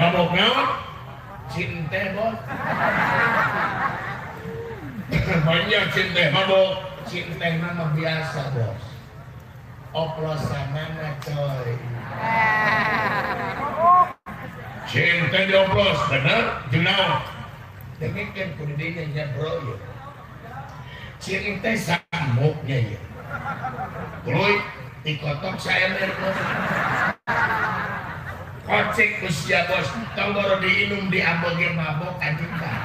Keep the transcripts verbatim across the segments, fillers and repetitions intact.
mabok naon? Cinte bos. Banyak cinte mabok. Cinte nama biasa bos. Oplosanana coy. Cinte dioplos bener jenau. Dengkeun kudidinya nya bro ya. Cinte samuknya ya. Kuloy dikotok saya mer bos. Kocek usia bos, tong baru diinum di aboge mabok anjing kan.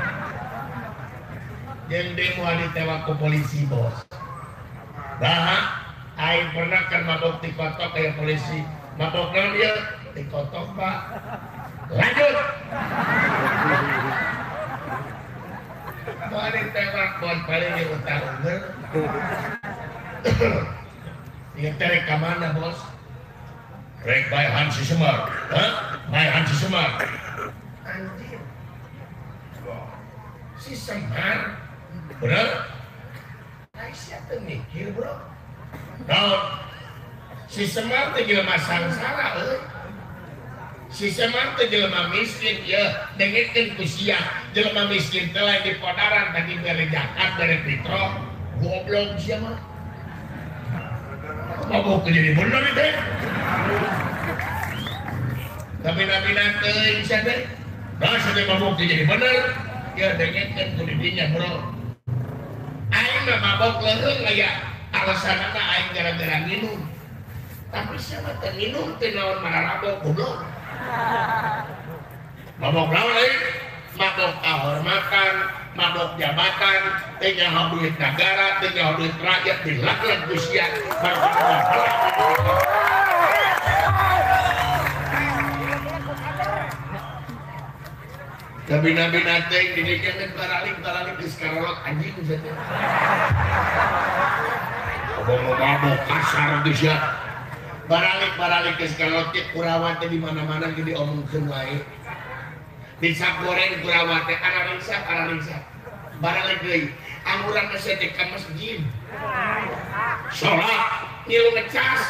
Yang demo ditewa ku polisi bos. Nah, aing pernah kan mabok dikotok kayak polisi. Mabok naon dia dikotok pak. Lanjut. Balik tewak bos paling di utara. Ini terek ke mana bos? Rek by Hansi Semar, hah? By Hansi Semar. Anjir. Si Semar, bener? Ay, siapa mikir bro? Nah, si Semar teh jelema sangsara, eh. Si Semar teh jelema miskin, ya. Dengekeun ku sia, jelema miskin teh lain di podaran tadi bere zakat bere fitrah. Goblok sia mah. Mabok jadi bener itu. Tapi nabi nanti bisa deh. Nah sudah mabok jadi bener. Ya dengekeun ku didinya bro. Aing mah mabok leheung aya alasanna aing gara-gara minum. Tapi siapa teh minum teh naon mararabok goblok. Mabok naon euy? Mabok kahormatan, mabok jabatan, teh nyaho duit negara, teh nyaho duit rakyat dilaklan ku sia. Nabi-nabi nanti didikeun baralik-baralik geus karolot anjing bisa teh. Mabok kasar geus ya. Baralik-baralik geus karolot teh kurawat teh di mana-mana ge diomongkeun wae. Bisa goreng kurawat teh analisa analisa. Baralik deui. Angguran masih teh ka masjid. Salat ngilu ngecas.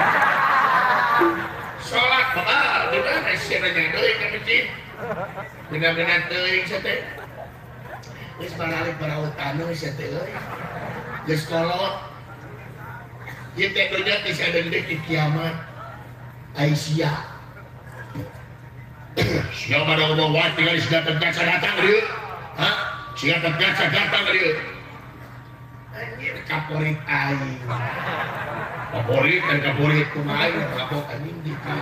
Salat bae di mana siranya deui ka masjid. Benar-benar teuing sia teh. Geus baralik barawutan sia teh euy. Geus kolot. Ieu teh dunya geus adendek di kiamat. Aisyah. Siapa ada ngomong wah tinggal siapa terbiasa datang dia? Hah? Siapa terbiasa datang dia? Anjir kaporit aing. Kaporit dan kaporit kumain mabok anjing gitu.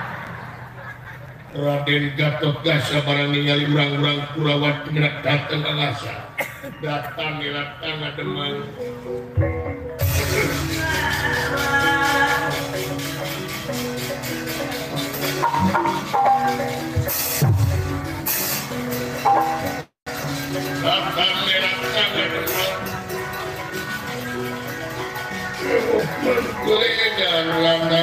Raden Gatot Kaca barang ningali urang-urang Kurawat gerak datang alasa. Datang datang ademang. Datang datang ademang. Berkuliah lana.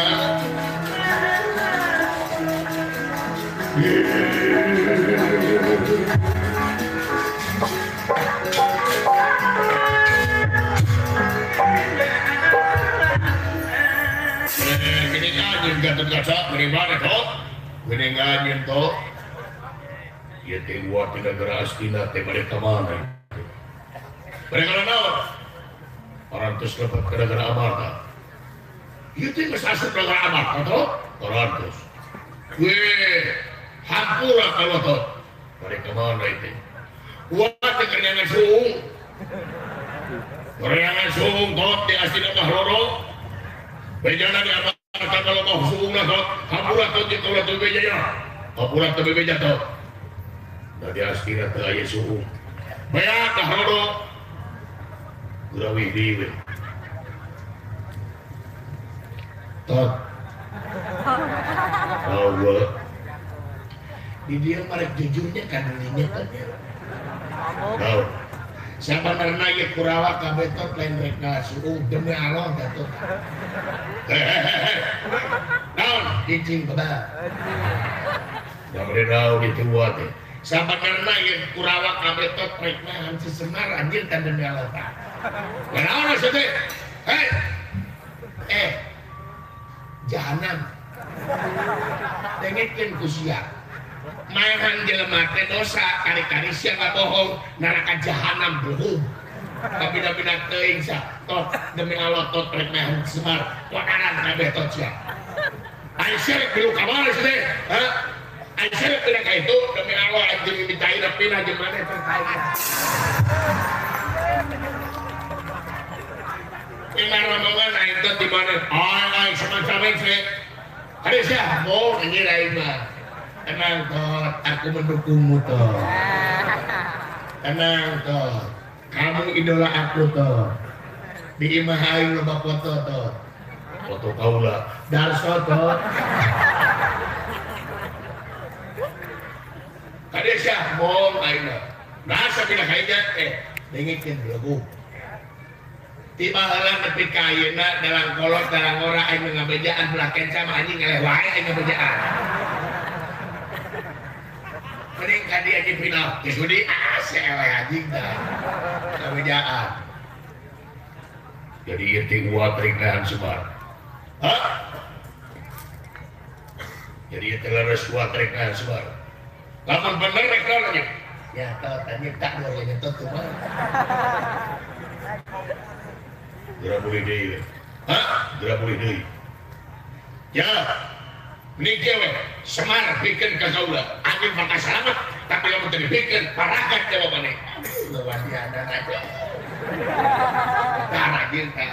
Geningan Gatot Kaca bagaimana toh? Geningan toh? Ya tewa tidak geras tina teh mereka mana? Mereka naon? Parantos dapat gara-gara amarta. Ieu teh geus asup gara-gara amarta toh? Parantos. Weh, hampura kalau toh. Mereka mana itu? Wah teh kerenangan suung. Kerenangan suung toh di asina mah roro. Bejana di amarta kalau mau suung lah toh. Hampura toh di tolah tuh bejanya. Hampura tuh beja toh. Dari asina teh aya suung. Beak dah roro. Urawi diwe. Tot. Allah. Di dia marek jujurnya kan dirinya kan. Tahu. Siapa karena ye Kurawa kabeh tot lain mereka suung demi Allah Gatot. Hehehe. Naon cicing kebal. Ya beredau gitu buat teh. Siapa karena ye Kurawa kabeh tot mereka Hansi Semar anjir kan demi Allah. Naon maksudnya? Hei. Eh. Jahanam. Dengekeun ku sia. mainan jelema teh dosa kari-kari sia bohong neraka jahanam beuh tapi bina teuing sa tot demi Allah tot rek meh Semar wadaran kabeh tot sia ai sirek bilu kamar teh ha ai sirek bila ka itu demi Allah anjeun ditai pina jeung mane terkait Ina rombongan naik tot di mana ai ai semacam itu hari sia mau ini lain mah tenang tot aku mendukungmu tot tenang tot kamu idola aku tot di imah aing loba foto tot foto kaula darso tot kadesya mong aing rasa pindah kayaknya eh dengikeun belagu tiba heula nepi ka ayeuna dalam kolot dalam ora aing ngabejaan belaken sama anjing eleh wae aing ngabejaan mending ka dia di final geus di ase eleh anjing dah ngabejaan jadi inti uat ringan Semar hah jadi inti leres uat ringan Semar lamun bener rek nanya ya tau tanya tak boleh nyetot tuh mah Gerak boleh deui. Hah? Gerak boleh deui. Ya. Niki we Semar pikeun ka kaula. Anjeun bakal selamat, tapi lamun teu dipikeun paragat jawabane. Lawan diana aja. Tara dieu ta.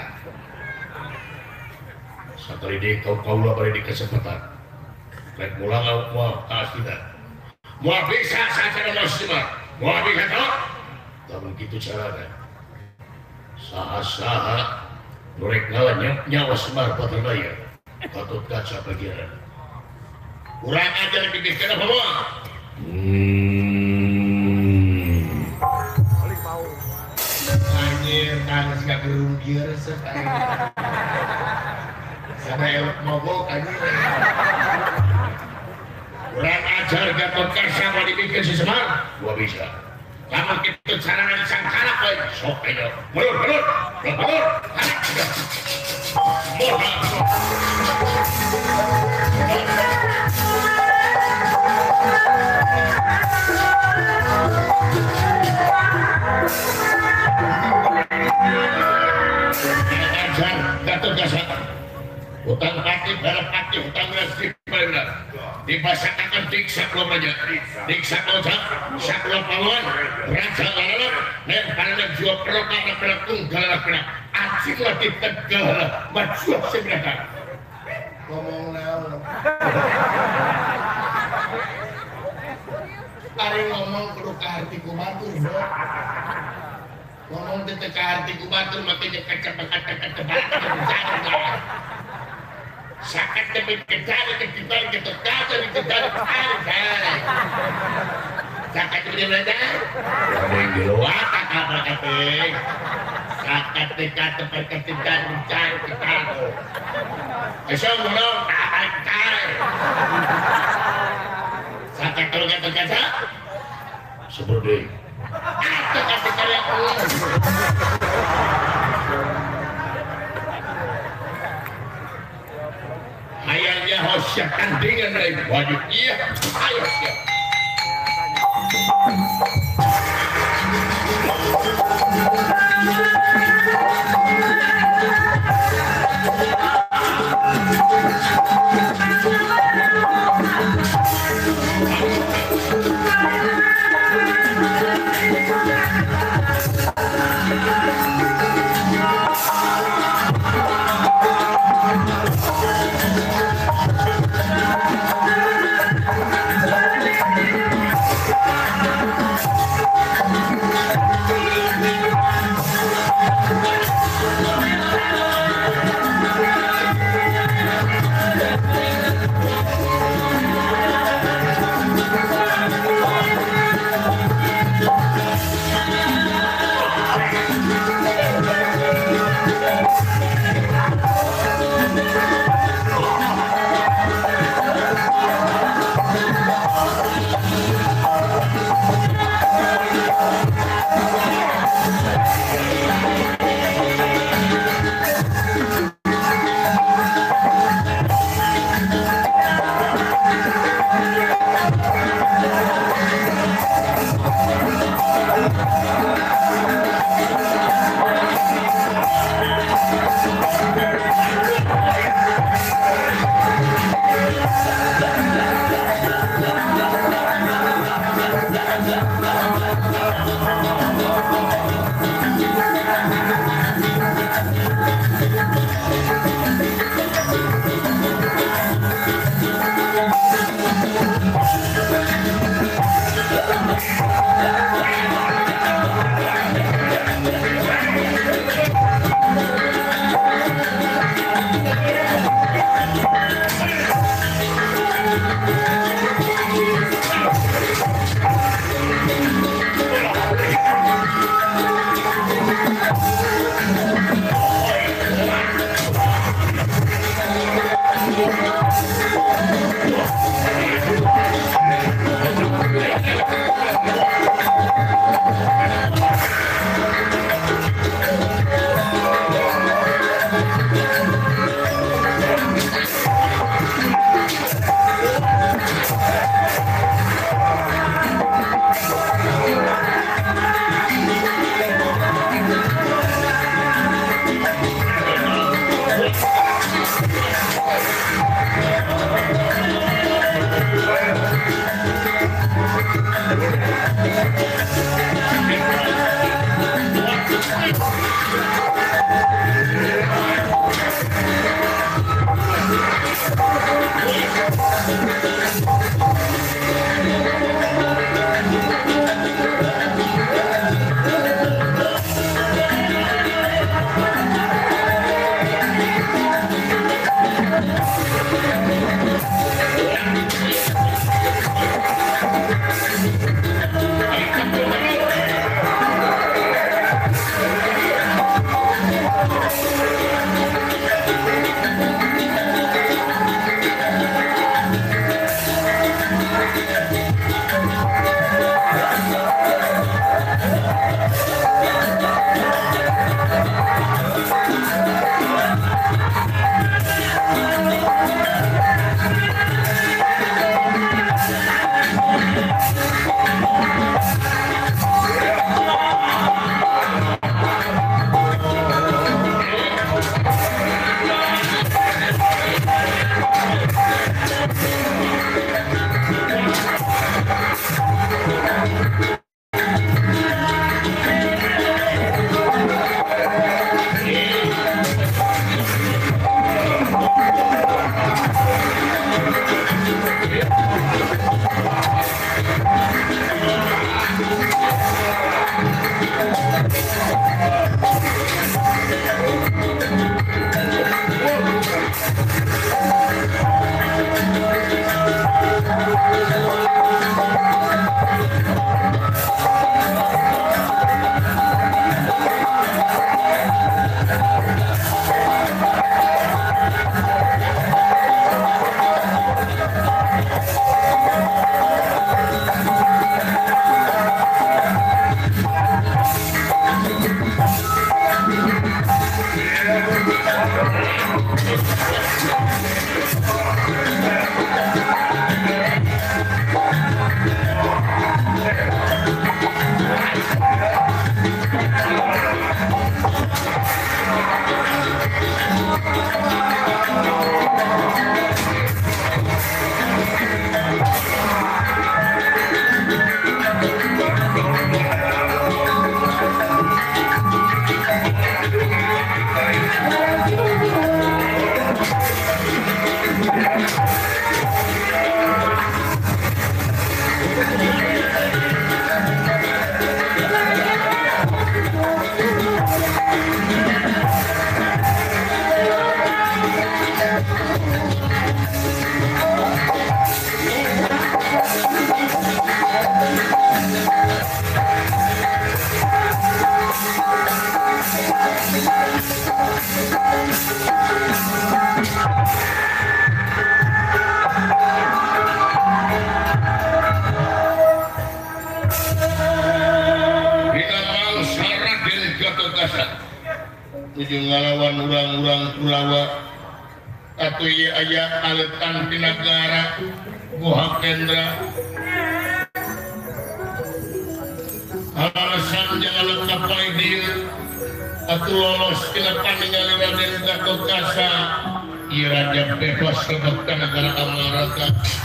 Satari deui kau kaula bari di kesempatan. Rek mulang moal asina. Moal bisa sacara Semar. Moal bisa tau. Lamun kitu carana. Saha-saha norek ngalanya nyawa Semar Patranaya patut kaca bagian kurang ajar dipikirkan apa apa hmm anjir tangis gak gerunggir sekali sama elok mogok anjir kurang ajar Gatot Kaca mau dibikin si Semar gua bisa lama kita caranya sangkara koi sok aja mulur mulur mulur ajar Gatot Kaca utang hati dalam hati utang rezeki benar dibasakan diksa belum aja diksa oja saklo pawan raja lalat dan karena jiwa peroka dan pelakung galak pelak acik lagi tegal maju sebenarnya ngomong naon ari ngomong kudu ka hati ku batur bro ngomong teh ka hati ku batur makanya kacap-kacap-kacap sakit demi kejari kejiban Gatot Kaca di kejari kejari sakit demi mana ada yang di luar kakak kakak sakit dekat tempat kejiban mencari kejari esok belum kakak kejari sakit kalau Gatot Kaca seperti itu kakak kejari yang ulang ayahnya hosya tandingan dari wajib iya ayo siap ujung ngalawan urang-urang Kurawa atuh ieu aya aletan di negara Goha Kendra alasan jangan lengkap poe dieu atuh lolos tina paningali Raden Gatotkaca ieu raja bebas lebet ka negara Amarata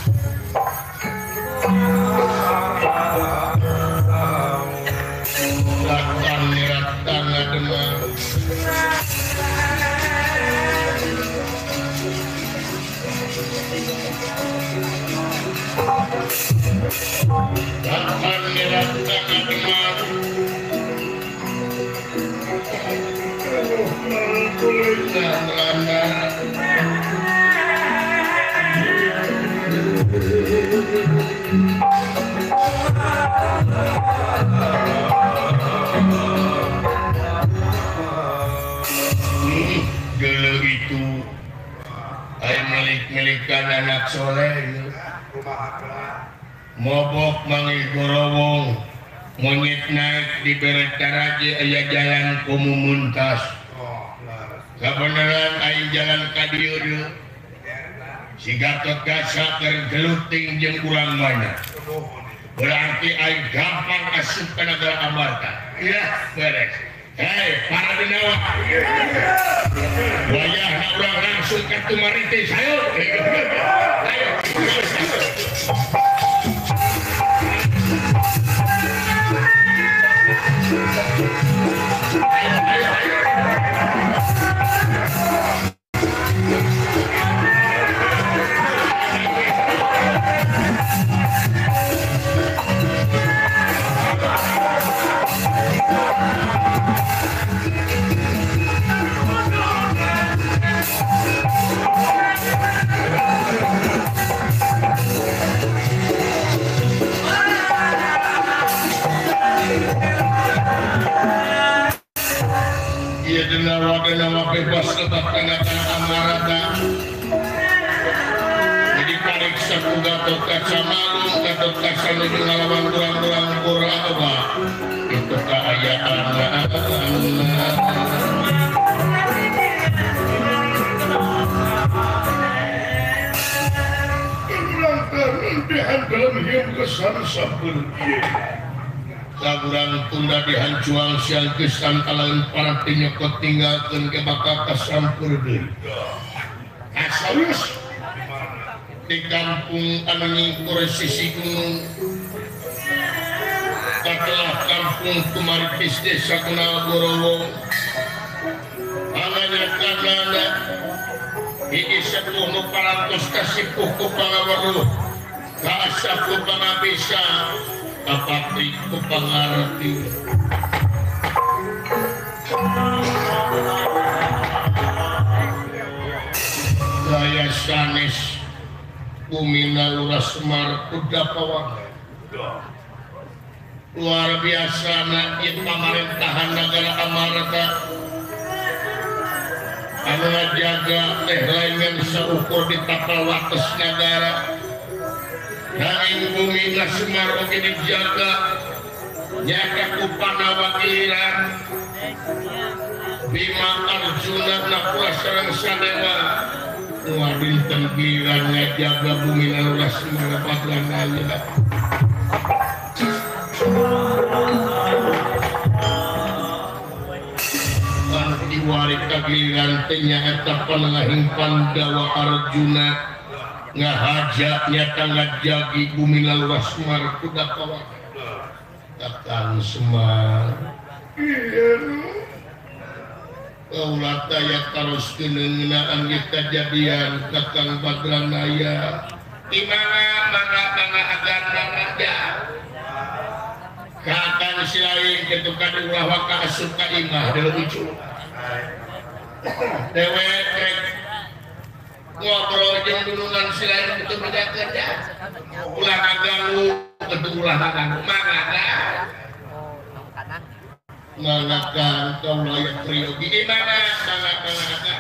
lakan niratang ngademang lakan niratang ngademang kulitan lana gelo itu ay milik-milikan anak soleh mobok mangi gorowong monyet naik di Beretaraja aya jalan komu muntas kebenaran ay jalan kadieu si Gatotkaca keur geluting jeung urang banyak berarti ay gampang asup ke negara Amarta iya beres. Hei, para binawa wayahna urang langsung ke Tumaritis ayo ayo nama bebas lebak tengah-tengah Amarata jadi pariksa ku Gatotkaca malu Gatotkaca nuju ngalawan urang-urang Kurawa itu keayaan ulang kerendehan dalam hidup kesan sabun Saburang tunda dihancuang siang kesan kalahin para penyokot tinggalkan ke bakal kasampur deui. Asawis di kampung anu nyingkur sisi gunung katelah kampung Tumaritis desa kenal Gorowong anganya kanana hiji sepuh nu parantos kasipuh ku pangaweruh kaasa ku pangabisa kapatri ku pangarti gaya sanes Kumina Lurah Semar Kudapawang luar biasa na ieu pamerintahan negara Amarta anu ngajaga teh lain saukur di tapal wates negara nanging Kumina Semar oge dijaga nyaeta ku Pandawa Giliran Bima Arjuna nakula sareng Sadewa wah dinten Giliran ngajaga Kumina Lurah Semar padlanaya diwari Giliran teh nyaeta panengahing Pandawa Arjuna ngahajak nyata ngajagi Kumina Lurah Semar Kudapawang Kakang Semar kaulah taya taroskeun ngeunaan ge kajadian Kakang Badranaya imana mangga-mangga agarna raja Kakang silain kitu kadulah waka asup ka imah deuleu lucu dewek rek ngobrol jeung dulungan silain kitu bedakeun ya ulah ngaganggu kitu ulah ngaganggu mangga mangga kaulah ya priyogi imana mangga-mangga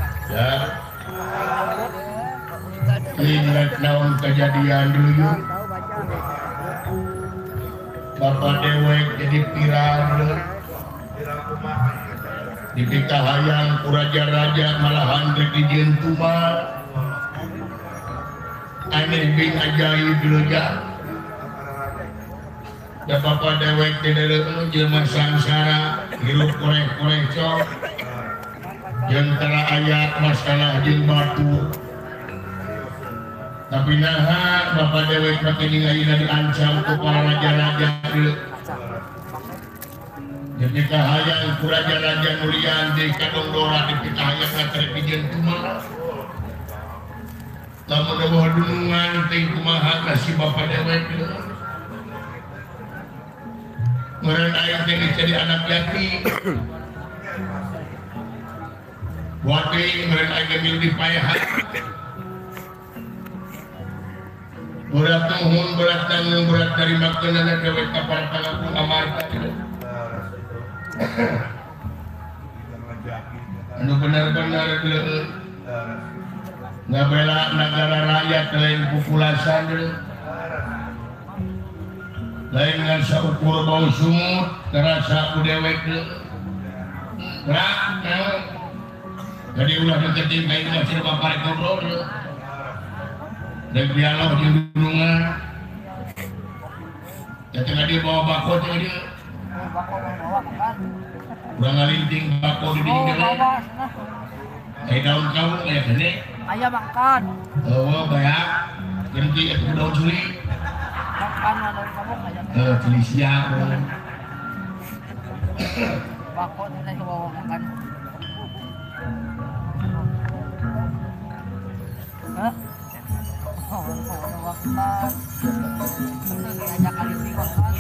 ya ingat naon kejadian dulu Bapak dewek jadi pirang dipikah hayang ku raja-raja malahan rekijieun tumal aneh bing ajaib dulu ya. Da Bapak dewek tidak jelema sangsara hirup koreh-koreh cok jeung tara aya masalah jeung batu. Tapi naha Bapak dewek make ningalina diancam ku para raja-raja dulu. Ketika hayang ku raja-raja nulian di kadongdora dipikah hayang ngaterpijieun tumal. Lamun bawa dunungan ting kumaha kasih Bapak dewek dulu. Meureun aya teh jadi anak yatim. Buat teuing meureun aya mil dipaehan. Berat nuhun berat nanggung berat dari makeunana dewek ka para pangapung amarta. Anu benar-benar deueuh. Ngabela negara rakyat lain populasan deueuh. Lain ngan saukur bau sumut terasa ku dewek deueuh. Gerak naon. Jadi ulah deketin kain masih bapak ngobrol deueuh. Dan dialog jeung dunungan. Ketika dia bawa bako teh dia. Urang ngalinting bako di dieu. Kayak daun kamu kayak gede. Ayah makan. Oh, banyak. Jadi itu daun curi. Makan daun kamu kayak. Eh, curi siang. Bako tidak bawa makan. Hah? Oh, oh, makan. Ajak kali ini makan.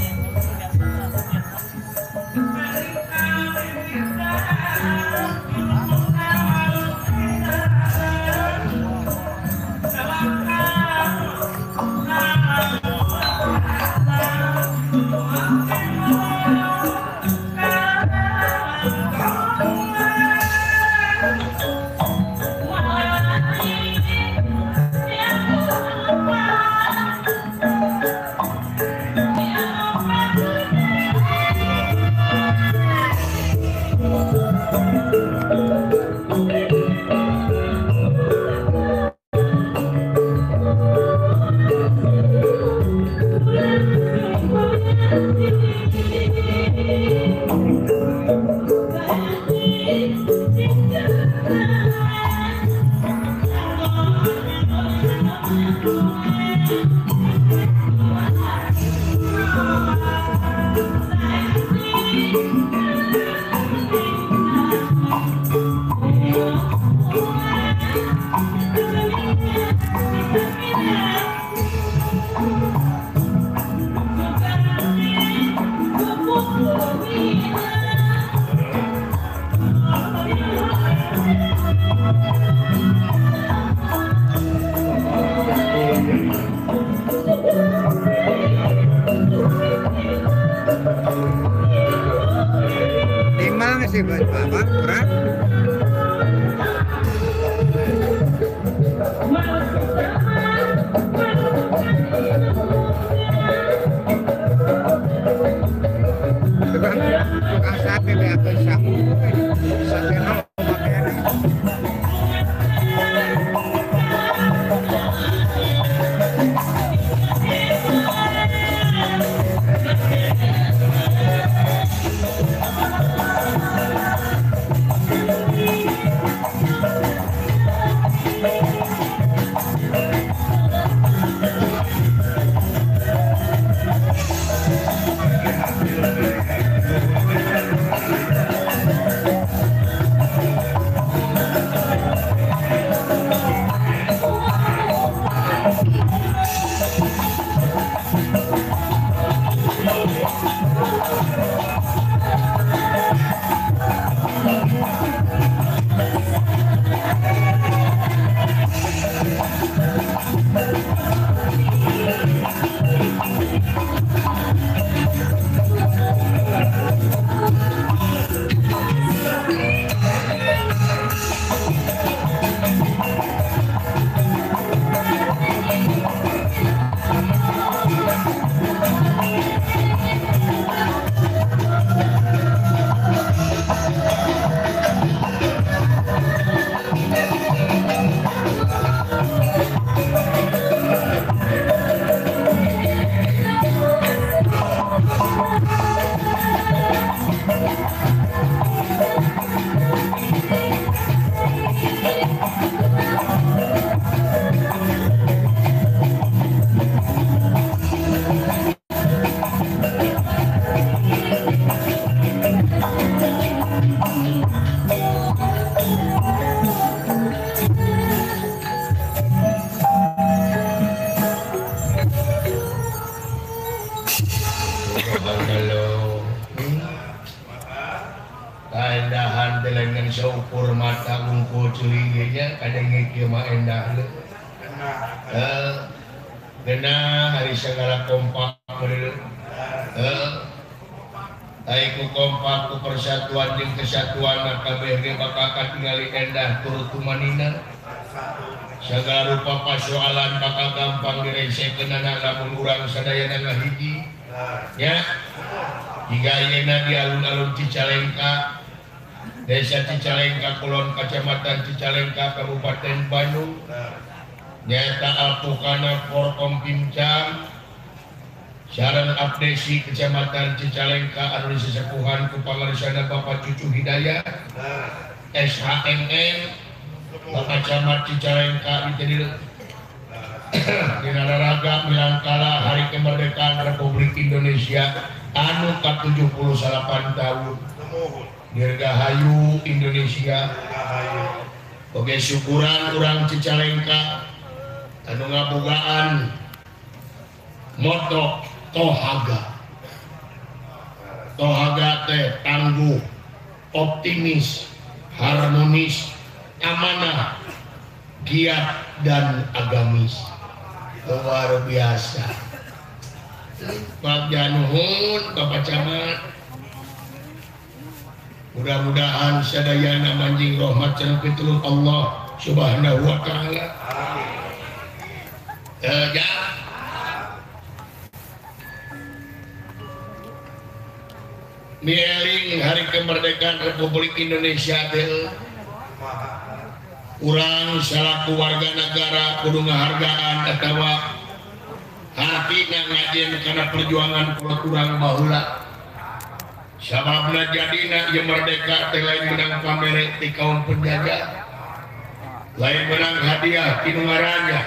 Sih buat bapak kurang tukang tukang sate be atuh sahu sate no pakaian Halo. Kaendahan dengan seukur mata ungkul curiganya kadang ngikir mah endah le. Eh, genah hari segala kompak bener. Eh, aiku kompak ku persatuan jeung kesatuan kabeh ge bakal katingali endah turut kumanina. Segala rupa persoalan bakal gampang diresikeun lamun urang sadayana ngahiji. Ya. Jika ayeuna di alun-alun Cicalengka, Desa Cicalengka Kulon Kecamatan Cicalengka Kabupaten Bandung, nyata Alpukana Porkom Pincang, sareng abdesi Kecamatan Cicalengka anu disesepuhan ku pangarsana Bapak Cucu Hidayat, S H M M, Bapak Camat Cicalengka itu dina raraga milangkala Hari Kemerdekaan Republik Indonesia anu ka tujuh puluh delapan tahun. Dirgahayu Indonesia. Oge syukuran urang Cicalengka anu ngabogaan moto tohaga. Tohaga teh tangguh, optimis, harmonis, amanah, giat dan agamis. Luar biasa. Pak Januhun, Bapak Camat, mudah-mudahan sadayana manjing rahmat cenah pitulung Allah Subhanahu wa taala. Eh, ya. Mieling Hari Kemerdekaan Republik Indonesia teh urang salaku warga negara kudu ngahargaan atawa hartina ngajen karena perjuangan kulit urang baheula. Sababna jadina ieu merdeka teh lain menang pamere ti kaum penjajah, lain menang hadiah ti nu ngaranjah,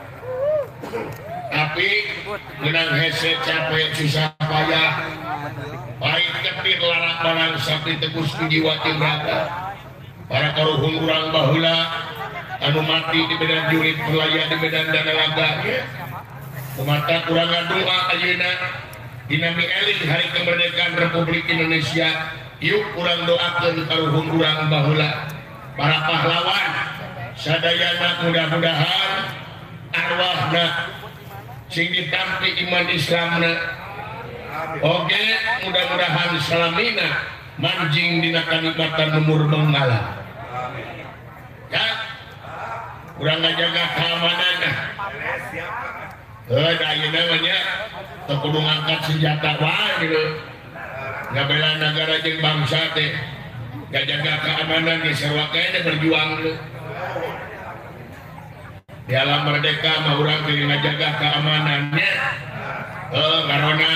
tapi menang hese capek susah payah, baik ketir larak barang sakti tegus jiwa jeung raga. Para karuhun urang baheula anu mati di medan jurit pelaya di medan dana laga kumata urang ngadoa ayeuna dina mieling Hari Kemerdekaan Republik Indonesia yuk urang doakeun karuhun urang baheula para pahlawan sadayana mudah-mudahan arwahna sing ditampi iman Islamna oge mudah-mudahan salamina manjing dina kanikmatan umur mengalah. Ya, urang ngajaga keamanan. Eh, da ieu namanya teu kudu ngangkat senjata wae gitu. Ngabela negara jeung bangsa teh. Ngajaga keamanan ge sarua kene berjuang dulu. Di alam merdeka mah urang teh ngajaga keamanannya. Eh, karona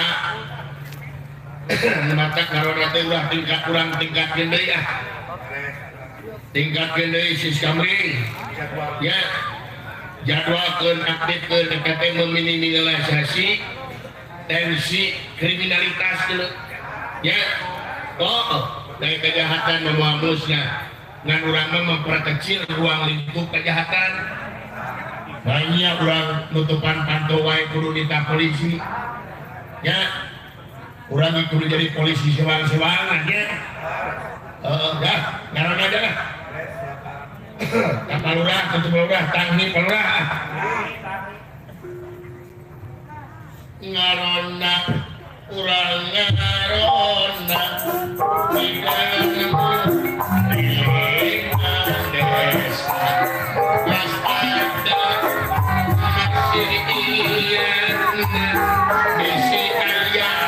mata karona teh ulah tingkat kurang tingkat deui ya. Tingkat deui sis kamri. Ya. Jadwalkeun aktifkeun eta teh meminimalisasi tensi kriminalitas dulu. Ya. Oh, dari kejahatan memuamusna. Ngan urang mah memperkecil ruang lingkup kejahatan. Banyak urang nutupan pantau wae kudu dita polisi. Ya. Urang kudu jadi polisi sewang-sewangan ya. Heeh, dah, ngaran aja lah. Kapal lurah, ketua lurah, tangni pelurah. Ngarona, urang ngarona, tidak milik desa. Pas ada masih iyan, misi ayah.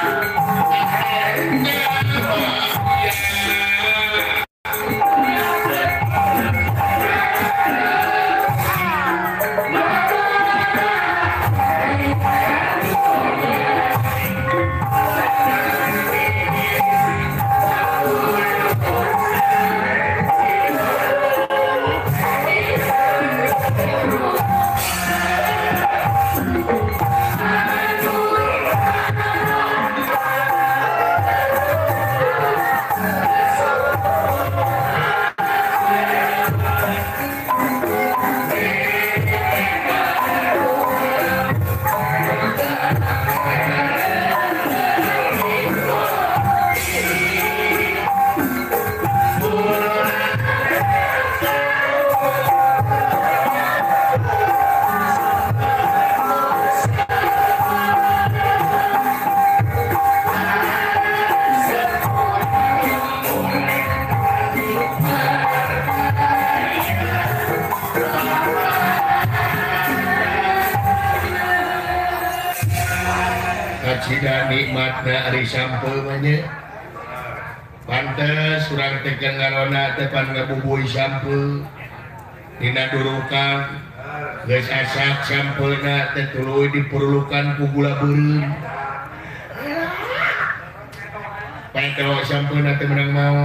cina nikmatna ari sampel mah nya. Pantes urang teh ngarona teh pan ngabubuy sampel. Dina durukan geus asak sampelna teh tuluy diperlukan ku gula beureum. Pae sampelna teh menang mau.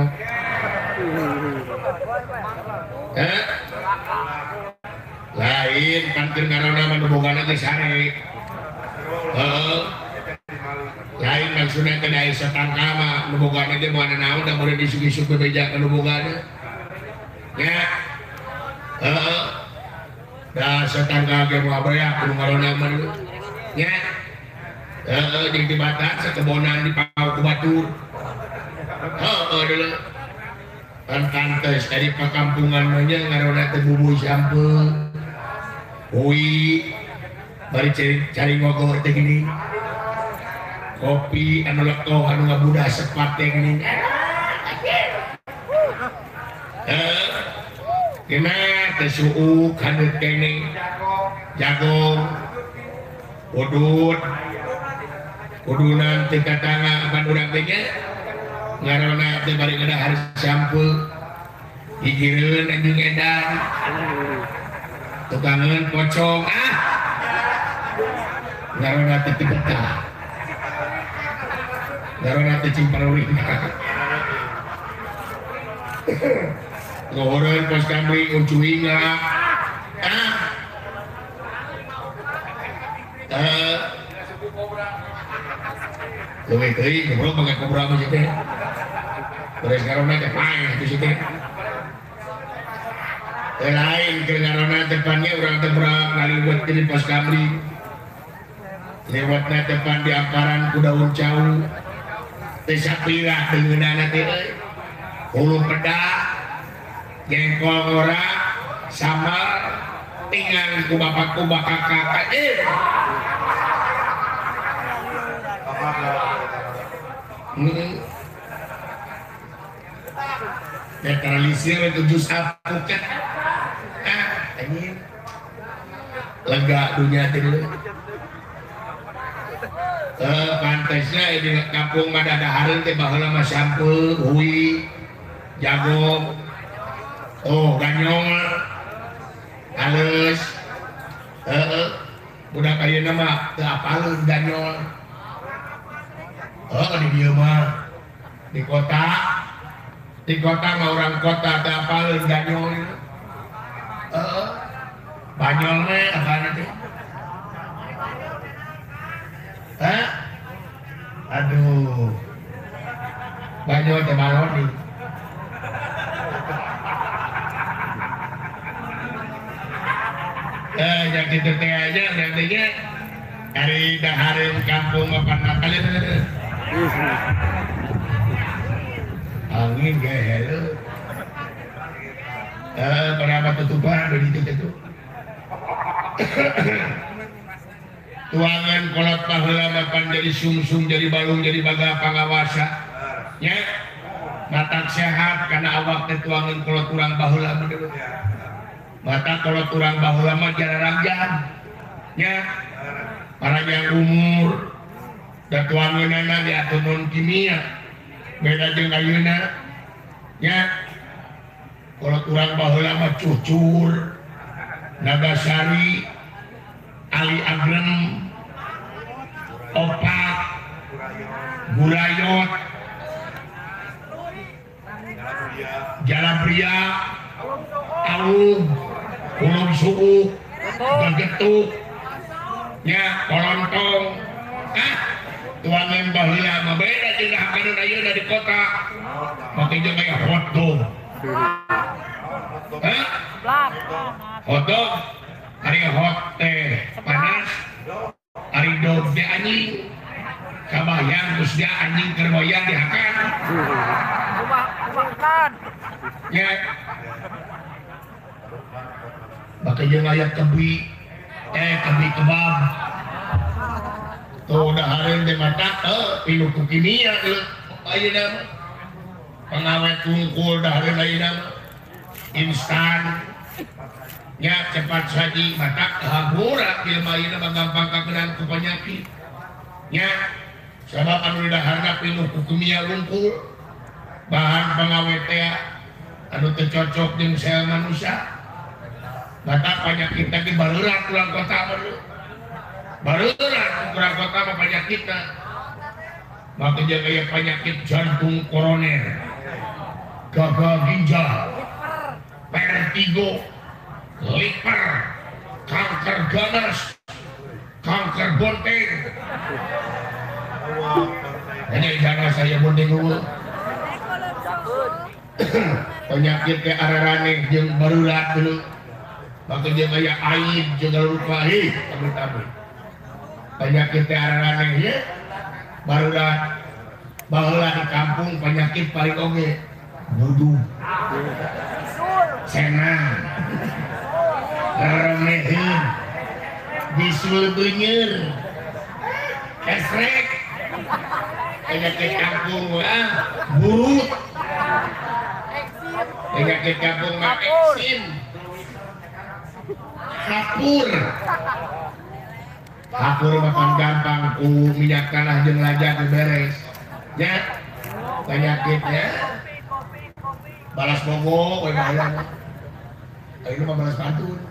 Hah? Lain pantun ngarona mah bogana geus sare. Heeh. Lain maksudna teh da satangka mah nu bogana ge moal naon da meureun disuk-isuk bebeja ka nu bogana. Nya. Heeh. Da satangka ge moal beak nu ngarona mah nya. Heeh jeung di batas sakebonan di pau ku batur. Heeh deuleu. Kan pantes dari pakampungan mah nya ngarona teh bubuy sampel. Ui, bari cari, cari ngogor teh gini, kopi anu lekoh anu ngabudah sepat teh gini, eh, kena teh suuk handeup kene, jagong, udut, udunan teh katanga apan urang teh nya, ngarona teh bari ngadahar sampel, gigireun anjing edan. Tukangan pocong ah ngarona teh betah ngarona teh cimpareuring ngoheureun pos kamling uncuing ah eh leuwih teuing goblok pake kobra mah teh beres ngarona teh paeh atuh teh lain ke ngarona depannya orang tebrang ngaliwat di pos kamling lewatna depan di amparan ku daun cau teh sapira deungeunana teh hulu pedak jengkol ngora samar tinggal ku bapakku bakal kakak eh hmm. Netralisir itu jus apukat lega dunia dulu eh pantesnya di kampung mah dadahareun teh baheula mah sampel hui jago oh ganyong halus heeh budak ayeuna mah teu apaleun ganyol oh di dieu mah di kota di kota mah orang kota teu apaleun ganyol heeh Banyol mah apa nanti? Hah? Aduh. Banyol teh balon nih. Eh, yang gitu teh aja nantinya hari dahareun kampung apa nakal itu. Angin gehel. Eh, berapa tutupan dari itu itu. Tuangan kolot paheula mapan jadi sumsum jadi balung jadi baga pangawasa nya matak sehat karena awak teh tuangan kolot urang baheula mah mata kolot urang baheula mah jararangjan nya panjang umur da tuangeunana diatur non kimia beda jeung ayeuna nya kolot urang baheula mah cucur Nagasari, Ali Agrem, Opak, Gurayot, Jalabria, Aung, Ulum Suuk, Begetuk, nya Kolontong, ah, tuangan baheula mah beda jeung hakeun ayeuna di kota, make jeung aya hotdog. Hah? Hotdog, hari hot teh panas, hari dog dia anjing, kabayang terus dia anjing kerbayang dihakan. Ubah-ubahkan. Ya, pakai jeung aya kebi, eh kebi kebab. Tuh udah hareun teh matak, eh pilu ku kimia teh, ayeuna mah. Pengawet tungkul dah hareun ayeuna mah. Instan. Ya cepat saji matak hagura ilmu ayeuna mah gampang kakenaan ku penyakit nya Sabab anu daharna pinuh ku kimia lumpur, bahan pengawet teh anu teu cocok jeung sel manusia. Mata penyakit teh bareurat urang kota mah. Bareurat urang kota mah penyakitna. Maka dia kayak penyakit jantung koroner, gagal ginjal, vertigo, liver, kanker ganas, kanker bonteng. Hanya jangan saya bonteng dulu. Penyakit ke ararane jeung barurat dulu. Maka dia kayak aib juga lupa hi, tamu-tamu. Penyakit ke ararane ya. Barurat baheula di kampung penyakit paling oge budu, senang, remehin, bisul beunyeur, esrek, penyakit kampung ah burut, penyakit kampung mah eksim, hapur. Hapur makan gampang ku minyak tanah jeung lajang beres nya penyakitnya balas bogo we bahaya ayeuna mah balas pantun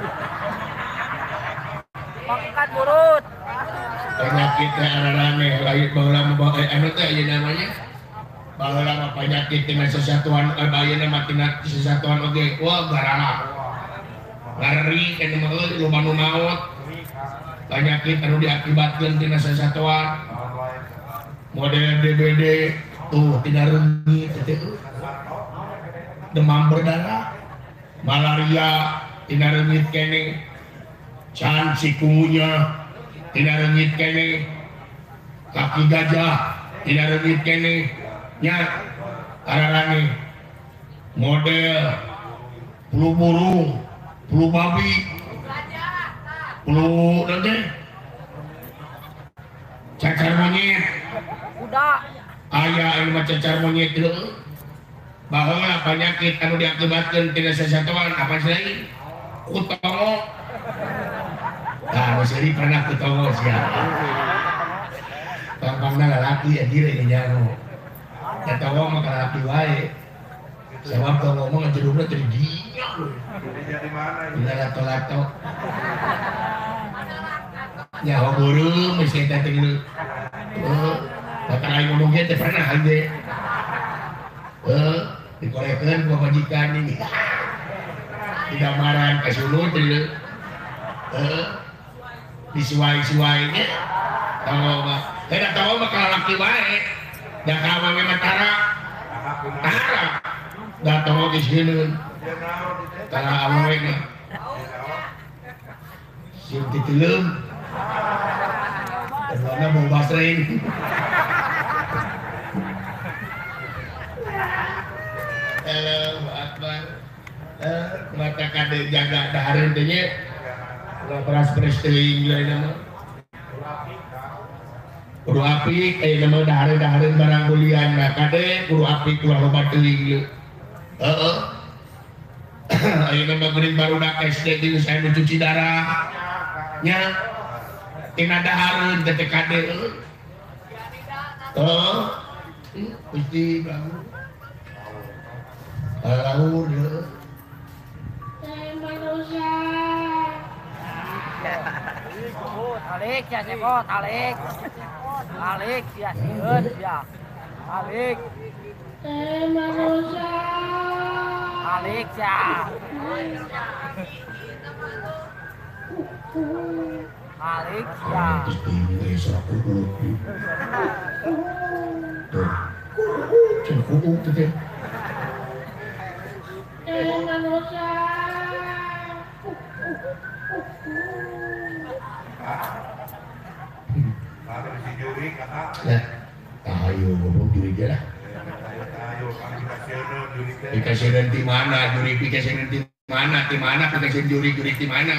makan burut penyakitnya ararane lain baheula mah anu teh ieu namanya baheula mah penyakit tina sesatuan ayeuna mah tina sesatuan oge wah garala ngari kana mah loba nu maot penyakit anu diakibatkeun tina sesatuan model D B D tuh tina reungit teh demam berdarah malaria tina reungit keneh can cikungunya tina reungit keneh kaki gajah tina reungit keneh nya ararane model flu burung flu babi flu nanti cacar monyet kuda aya anu mah cacar monyet deu baheula penyakit anu diakibatkeun tina sesatuan apa sih kutongo nah masih pernah kutongo sia tampangna lalaki ya dire nya anu kutongo mah lalaki wae sabab kalau ngomong jerukna tadi dinya jadi mana ini lato-lato ya hoburu mesti eta teh gitu eh bakal aing ngomong teh pernah aja eh dikorekeun ku majikan ini tidak marah ka sulut teh eh disuai-suainya tahu mah eta tahu mah ka laki wae da ka mah matara tara da tahu geus heuneun tara awewe mah sieun titeuleum karena mau basring Allahu Akbar eh mata kade jaga dahareun teh nya peras-peras teuing lain nama kudu apik aya nama dahareun-dahareun barang bulian nah kade kudu apik kudu loba teuing heeh aya nama geuning barudak S D jeung saya mencuci darah nya tina dahareun teh kade oh Gusti bangun laur deu manusia alik ya sebot alik alik ya sieun ya alik manusia alik ya alik ya terus bingung sok kudu tuh cen kudu teh manusia Kalau si juri kakak, ya ayo ngomong juri aja lah ayo kami kasih juri teh. dikasihin di mana juri dikasihin di mana di mana dikasihin juri juri di mana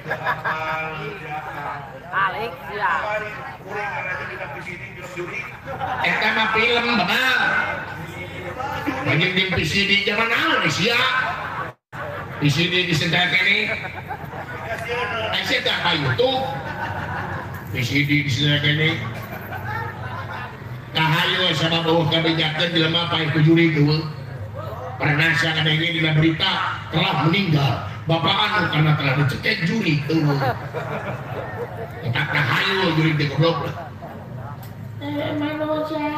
alik ya Kurang karena kita kesini juri. eta mah film bapak banyak di P C D zaman now nih sia P C D disentak ini saya tak apa YouTube P C D disentak ini Tahayu sama bawa kebijakan jelema pae ku juri teu. Pernah saya ini di berita telah meninggal bapak anu karena telah dicekek juri teu. Eta tahayu juri teh goblok. Eh manusia.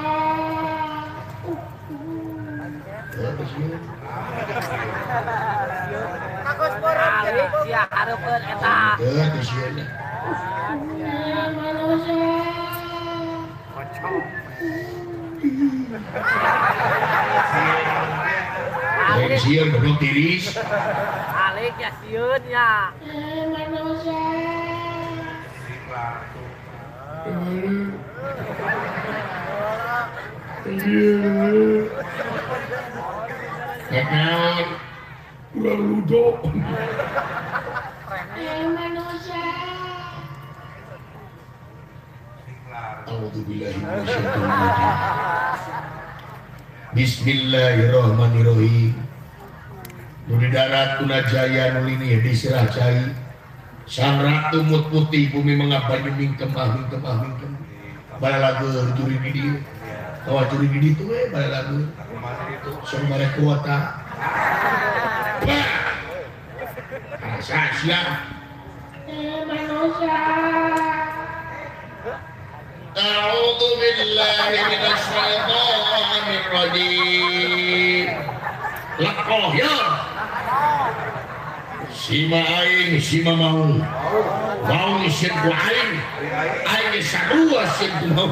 Alik sia hareupeun eta. Teu teu sieun. Eh manusia. Alik sieun goblok tiris. Alik ya sieun ya. Eh manusia. Kenaon kurang ludo. Eh manusia. A'udzubillahi minasyaitonir rajim. Bismillahirrahmanirrahim. Nu di darat tuna jaya nu lini di sirah cai. Sang ratu mut putih bumi mengabadi mingkem ah mingkem ah mingkem. Balalageur juri di dieu. Kawa juri di ditu we balalageur. Sang bare kuota. Bah. Rahasia. Eh manusia. A'udzu billahi minasy syaithanir rajim. Lakoh ya. Sima aing sima mau. Mau sieun ku aing. Aing sarua sieun ku mau.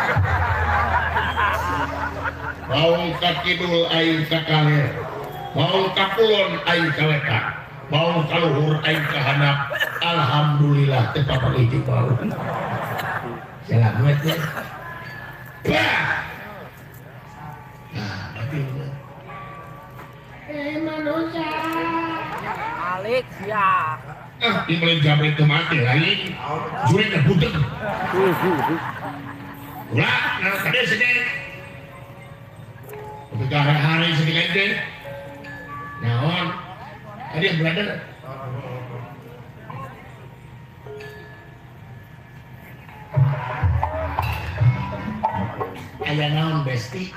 Mau ka kidul aing ka kaler. Mau ka kulon aing ka wetan. Mau ka luhur aing ka handap. Alhamdulillah teu papangiti mau. Selamat ya. Bah. Nah, tapi eh manusia. Alik sia. Ah, di mulai jabret ke mati lagi. Juri ke budeg. Ulah, nah tadi sedih. Untuk hari-hari sedih lagi. Naon. Tadi yang brother. Aya naon besti.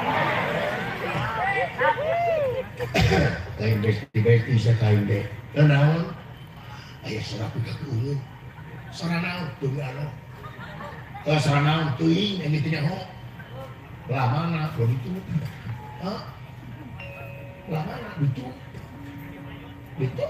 Kain besti-besti sa kain deh. Naon? Aya serapi kakeulun. Saranaon teu anu. Eh saranaon teuing emi teh nyaho. Lah mana kalau ditu? Hah? Lah mana ditu? Ditu.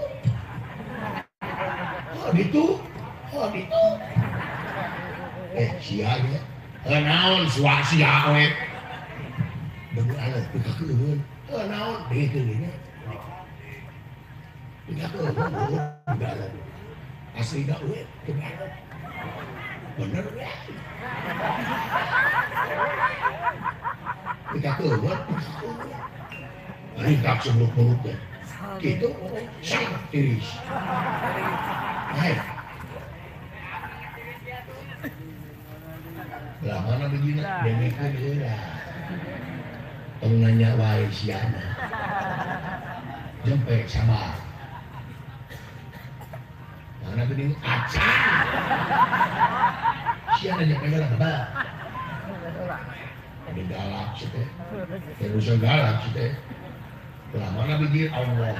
Oh ditu. Oh ditu. Eh sia nya. Eh naon suasia we. Bener anu teu kakeulun. Eh naon ditu nya. Tidak tahu, tidak asli tak uet, tidak benar ya. Tidak tahu, ini tak sebut mulutnya. Gitu, sangat tiris. Hai, lah mana begini, demikian dia. Penanya wae siana, jempek sabar. Mana gini acan, siapa aja pengen apa? Ini galak sih teh, terusan galak sih teh. Lah mana begini Allah.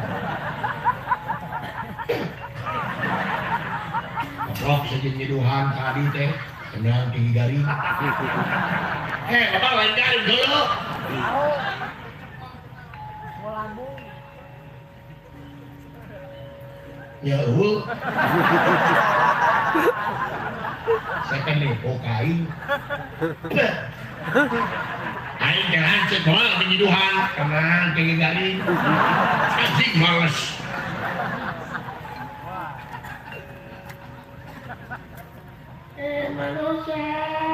Kaplok saja nyeduhan tadi teh, kenal tinggi garing. Eh, bapak lain garing dulu. Mau lambung. Ya uh, saya kan nih kokain. Aing jalan cekol penyiduhan, tenang pengen garing, asik males. Eh manusia.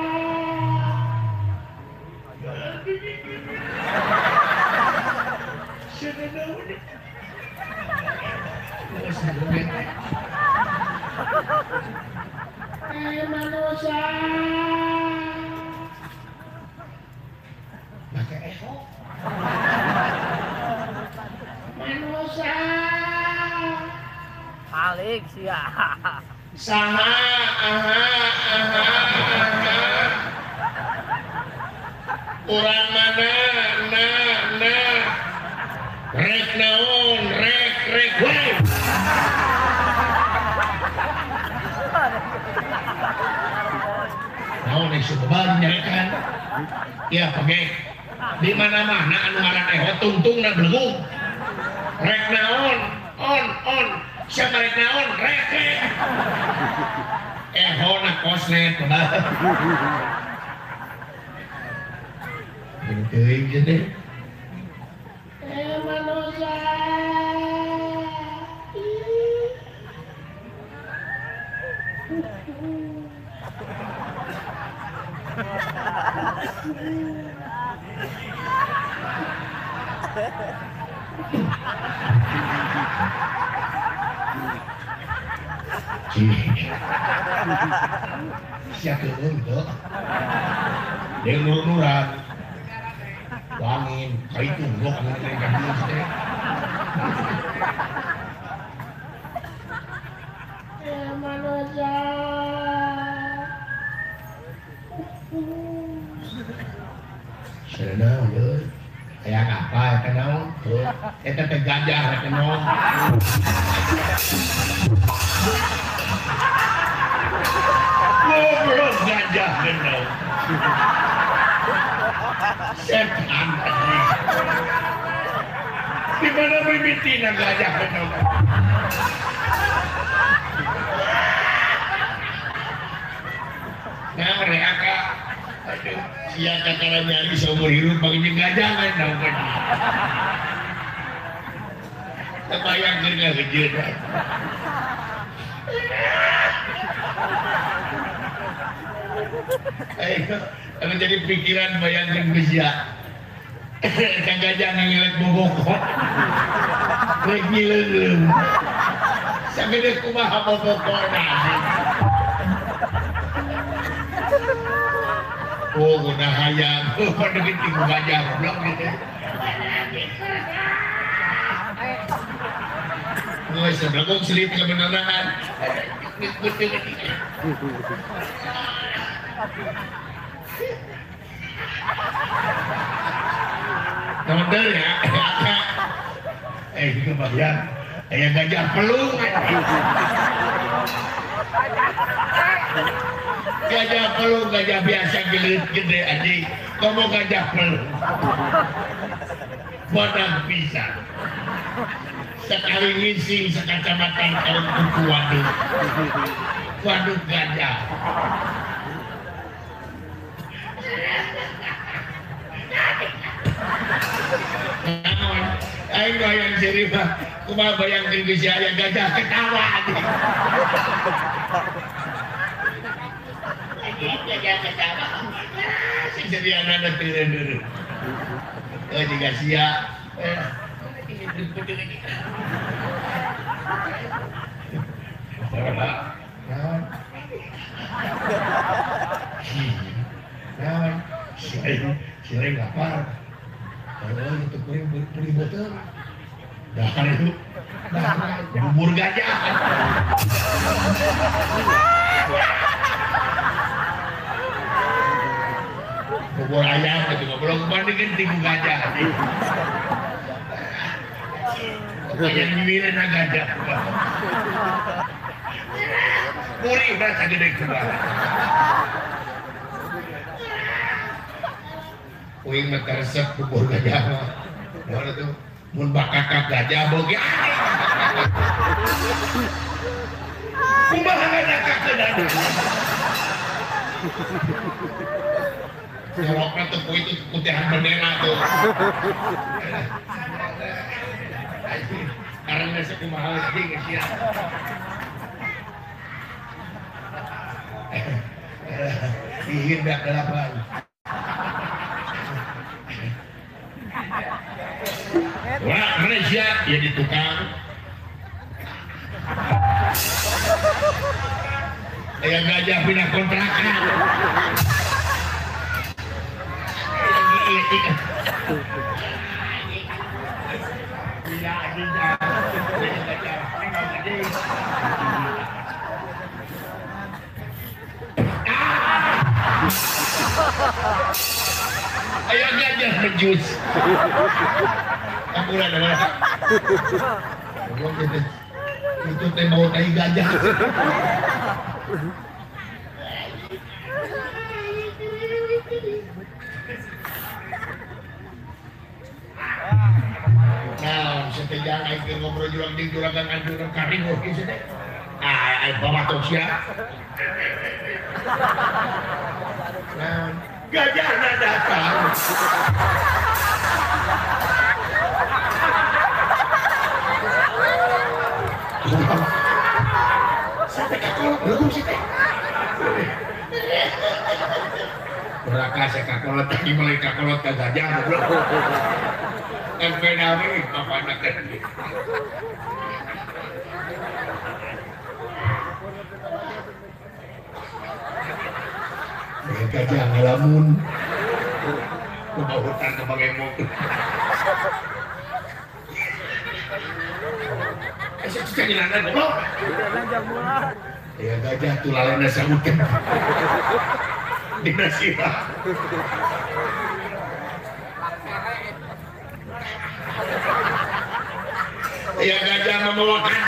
Eh manusia. Pakai eho. Manusia. Alik sia. Saha, aha, aha, aha. Urang mana nah nah rek naon rek rek we naon isu beban nyarekan ya pake di mana-mana anu ngaran eho tungtungna blegung rek naon on on siapa rek naon rek rek eho na kosnet teuing gede eh manusia siapa itu dia nur-nuran wangin kali tunggok angin dari kaki teh ya manusia sana euy kayak apa ya kenal tuh eta teh gajah ya kenal goblok gajah kenal setan anjing di mana bibitina gajah kenal nah mereka aduh sia kakara nyari seumur hidup bagi gajah kan tau kan kebayang kena kejedan ayo kalau jadi pikiran bayangkan besia kan gajah ngelet bobokok rek ngileuleuh sampai deh kumaha bobokona oh guna hayam oh pada gitu gajah blok gitu oh sebelum selit kebenaran teman-teman ya eh itu bagian kayak gajah pelung gajah pelung gajah biasa gelit gede aja kamu gajah pelung bodoh bisa sekali ngising sekacamatan kalau kuku waduk waduk gajah naon aing bayang seri mah kumaha bayangkeun geus aya gajah ketawa gajah ketawa sing seriana teh teureun eh jiga sia eh naon naon sering sering lapar kalau itu kuring beli botol dah itu dah bubur gajah bubur ayam itu belum bandingin tiga gajah yang nyuirin gajah muri udah segede keluar uing mah resep bubur gajah mah mana tuh mun bakakak gajah boge kumaha ngakak ke dada nyolokna tuh ku itu putihan bendera tuh karena sekumaha lagi geus sia ihin dak delapan wah Malaysia ya di tukang yang gajah pindah kontrakan Ayo gajah menjus. Kamu lah dah. Itu teh mau tai gajah. Nah, setejang aing ngobrol julang di juragan anjuran karing oke sih teh. Ah, aing pamatok sia. Nah, gajahnya datang. Sampai kakolot belum sih teh. Beraka saya kakolot tadi mulai kakolot ke gajah belum. Kan penami apa nak kan. Gajah ngalamun. Ke hutan ke Bangemuk. Saya cicak ngilangan goblok. Ya gajah tulalana sahutan. Di nasibah. Ya gajah membawakan